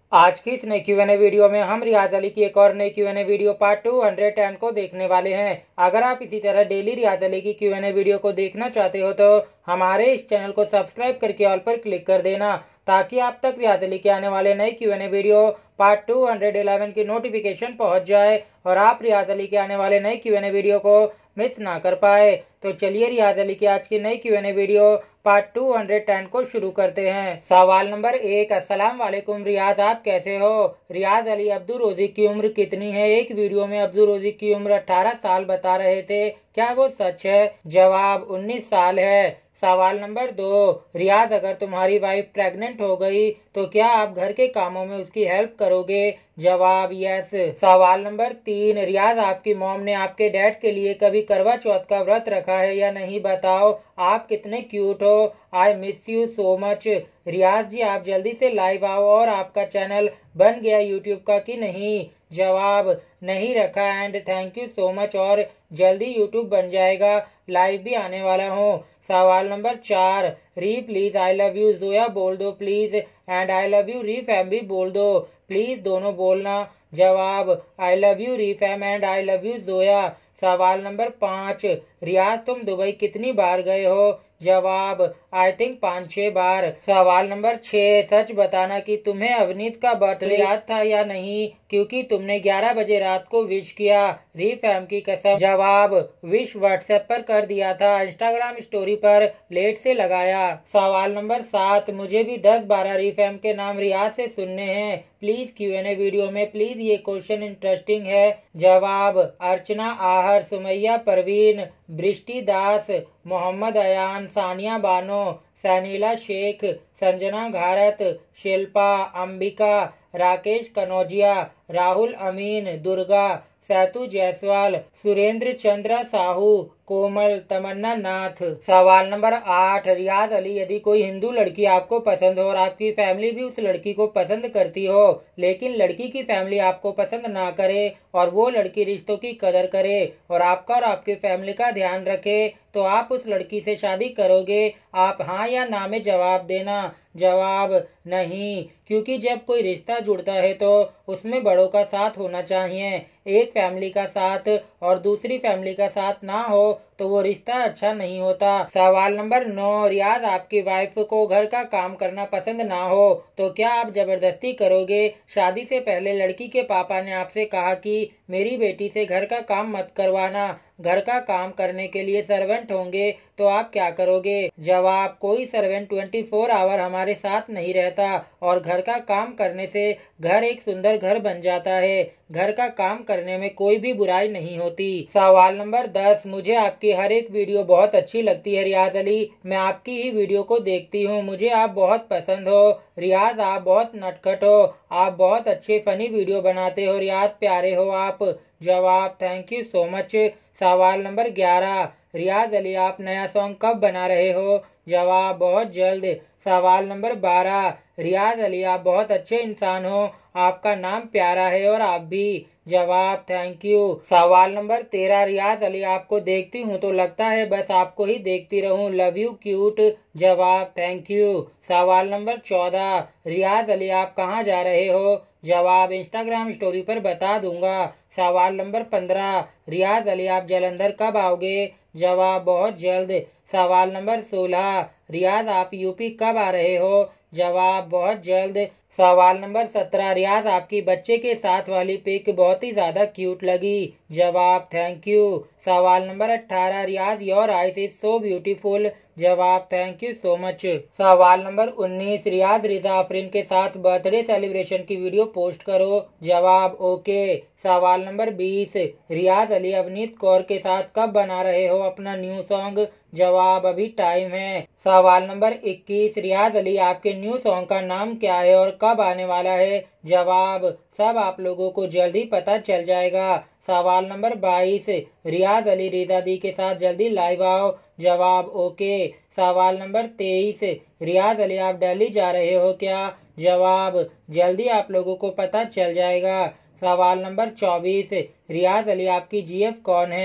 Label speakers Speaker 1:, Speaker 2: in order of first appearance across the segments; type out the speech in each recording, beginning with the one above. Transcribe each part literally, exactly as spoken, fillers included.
Speaker 1: आज की इस नई क्यू एन ए वीडियो में हम रियाज अली की एक और नई Q N A video part two hundred ten को देखने वाले हैं। अगर आप इसी तरह डेली रियाज अली की क्यू एन ए वीडियो को देखना चाहते हो तो हमारे इस चैनल को सब्सक्राइब करके ऑल पर क्लिक कर देना, ताकि आप तक रियाज अली के आने वाले नए Q N A video part two hundred eleven की नोटिफिकेशन पहुंच जाए और आप रियाज अली के आने वाले नए क्यू एन ए वीडियो को मिस ना कर पाए। तो चलिए रियाज अली की आज की नई Q N A video part two hundred ten को शुरू करते हैं। सवाल नंबर एक, अस्सलाम वालेकुम रियाज, आप कैसे हो? रियाज अली अब्दुल रोजी की उम्र कितनी है? एक वीडियो में अब्दुल रोजी की उम्र अठारह साल बता रहे थे, क्या वो सच है? जवाब उन्नीस साल है। सवाल नंबर दो, रियाज अगर तुम्हारी वाइफ प्रेग्नेंट हो गई तो क्या आप घर के कामों में उसकी हेल्प करोगे? जवाब यस। सवाल नंबर तीन, रियाज आपकी मॉम ने आपके डैड के लिए कभी करवा चौथ का व्रत रखा है या नहीं? बताओ, आप कितने क्यूट हो, I miss you so much. Riyaz ji आप जल्दी से लाइव आओ और आपका चैनल बन गया यूट्यूब का कि नहीं? जवाब नहीं रखा and thank you so much, और जल्दी यूट्यूब बन जाएगा, लाइव भी आने वाला हूँ। सवाल नंबर चार, री please I love you Zoya बोल दो please, and I love you री फैम भी बोल दो प्लीज, दोनों बोलना। जवाब आई लव यू री fam and I love you Zoya. सवाल नंबर पाँच, रियाज तुम दुबई कितनी बार गए हो? जवाब आई थिंक पाँच छह बार। सवाल नंबर छह, सच बताना कि तुम्हें अवनीत का बर्थडे याद था या नहीं, क्योंकि तुमने ग्यारह बजे रात को विश किया, री फैम की कसम। जवाब विश व्हाट्सएप पर कर दिया था, इंस्टाग्राम स्टोरी पर लेट से लगाया। सवाल नंबर सात, मुझे भी दस बारह री फैम के नाम रियाज से सुनने हैं, please Q N A video में प्लीज, ये क्वेश्चन इंटरेस्टिंग है। जवाब अर्चना आहर, सुमैया परवीन, बृष्टि दास, मोहम्मद अयान, सानिया बानो, सैनीला शेख, संजना घारत, शिल्पा, अंबिका, राकेश कनौजिया, राहुल अमीन, दुर्गा, सैतु जायसवाल, सुरेंद्र चंद्र साहू, कोमल, तमन्ना नाथ। सवाल नंबर आठ, रियाज अली यदि कोई हिंदू लड़की आपको पसंद हो और आपकी फैमिली भी उस लड़की को पसंद करती हो, लेकिन लड़की की फैमिली आपको पसंद ना करे और वो लड़की रिश्तों की कदर करे और आपका और आपकी फैमिली का ध्यान रखे, तो आप उस लड़की से शादी करोगे? आप हाँ या ना में जवाब देना। जवाब नहीं, क्योंकि जब कोई रिश्ता जुड़ता है तो उसमें बड़ों का साथ होना चाहिए। एक फैमिली का साथ और दूसरी फैमिली का साथ ना हो तो वो रिश्ता अच्छा नहीं होता। सवाल नंबर नौ, रियाज आपकी वाइफ को घर का काम करना पसंद ना हो तो क्या आप जबरदस्ती करोगे? शादी से पहले लड़की के पापा ने आपसे कहा कि मेरी बेटी से घर का काम मत करवाना, घर का काम करने के लिए सर्वेंट होंगे, तो आप क्या करोगे? जवाब कोई सर्वेंट ट्वेंटी फोर आवर हमारे साथ नहीं रहता और घर का काम करने से घर एक सुंदर घर बन जाता है, घर का काम करने में कोई भी बुराई नहीं होती। सवाल नंबर दस, मुझे आपकी हर एक वीडियो बहुत अच्छी लगती है रियाज अली, मैं आपकी ही वीडियो को देखती हूँ, मुझे आप बहुत पसंद हो। रियाज आप बहुत नटखट हो, आप बहुत अच्छे फनी वीडियो बनाते हो रियाज, प्यारे हो आप। जवाब थैंक यू सो मच। सवाल नंबर ग्यारह, रियाज अली आप नया सॉन्ग कब बना रहे हो? जवाब बहुत जल्द। सवाल नंबर बारह, रियाज अली आप बहुत अच्छे इंसान हो, आपका नाम प्यारा है और आप भी। जवाब थैंक यू। सवाल नंबर तेरह, रियाज अली आपको देखती हूँ तो लगता है बस आपको ही देखती रहूँ, लव यू क्यूट। जवाब थैंक यू। सवाल नंबर चौदह, रियाज अली आप कहाँ जा रहे हो? जवाब इंस्टाग्राम स्टोरी पर बता दूंगा। सवाल नंबर पंद्रह, रियाज अली आप जलंधर कब आओगे? जवाब बहुत जल्द। सवाल नंबर सोलह, रियाज आप यूपी कब आ रहे हो? जवाब बहुत जल्द। सवाल नंबर सत्रह, रियाज आपकी बच्चे के साथ वाली पिक बहुत ही ज्यादा क्यूट लगी। जवाब थैंक यू। सवाल नंबर अठारह, Riyaz your eyes is so beautiful. जवाब थैंक यू सो मच। सवाल नंबर उन्नीस, रियाज रिजा आफरीन के साथ बर्थडे सेलिब्रेशन की वीडियो पोस्ट करो। जवाब ओके। सवाल नंबर बीस, रियाज अली अवनीत कौर के साथ कब बना रहे हो अपना न्यू सॉन्ग? जवाब अभी टाइम है। सवाल नंबर इक्कीस, रियाज अली आपके न्यू सॉन्ग का नाम क्या है और कब आने वाला है? जवाब सब आप लोगों को जल्दी पता चल जाएगा। सवाल नंबर बाईस, रियाज अली रिजा दी के साथ जल्दी लाइव आओ। जवाब ओके। सवाल नंबर तेईस, रियाज अली आप दिल्ली जा रहे हो क्या? जवाब जल्दी आप लोगों को पता चल जाएगा। सवाल नंबर चौबीस, रियाज अली आपकी जीएफ कौन है?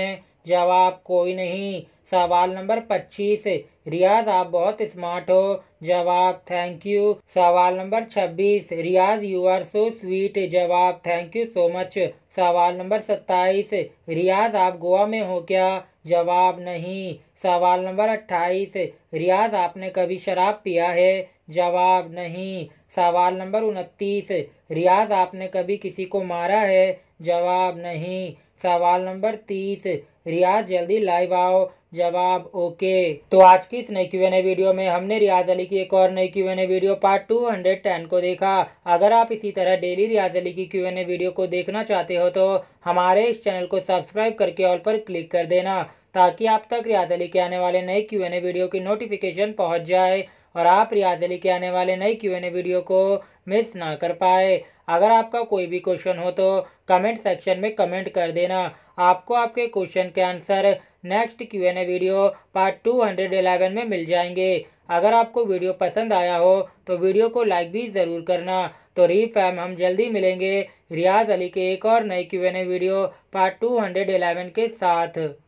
Speaker 1: जवाब कोई नहीं। सवाल नंबर पच्चीस, रियाज आप बहुत स्मार्ट हो। जवाब थैंक यू। सवाल नंबर छब्बीस, Riyaz you are so sweet. जवाब थैंक यू सो मच। सवाल नंबर सत्ताईस, रियाज आप गोवा में हो क्या? जवाब नहीं। सवाल नंबर अट्ठाईस, रियाज आपने कभी शराब पिया है? जवाब नहीं। सवाल नंबर उनतीस, रियाज आपने कभी किसी को मारा है? जवाब नहीं। सवाल नंबर तीस, रियाज जल्दी लाइव आओ। जवाब ओके। तो आज की इस नई क्यू एन ए वीडियो में हमने रियाज अली की एक और नई Q N A video part two hundred ten को देखा। अगर आप इसी तरह डेली रियाज अली की क्यू एन ए वीडियो को देखना चाहते हो तो हमारे इस चैनल को सब्सक्राइब करके ऑल पर क्लिक कर देना, ताकि आप तक रियाज अली के आने वाले नए क्यू एन ए वीडियो की नोटिफिकेशन पहुंच जाए और आप रियाज अली के आने वाले नए क्यू एन ए वीडियो को मिस ना कर पाए। अगर आपका कोई भी क्वेश्चन हो तो कमेंट सेक्शन में कमेंट कर देना। आपको आपके क्वेश्चन के answer next Q N A video part two hundred eleven में मिल जाएंगे। अगर आपको वीडियो पसंद आया हो तो वीडियो को लाइक भी ज़रूर करना। तो री फैम, हम जल्दी मिलेंगे रियाज अली के एक और नए Q N A video part two hundred eleven के साथ।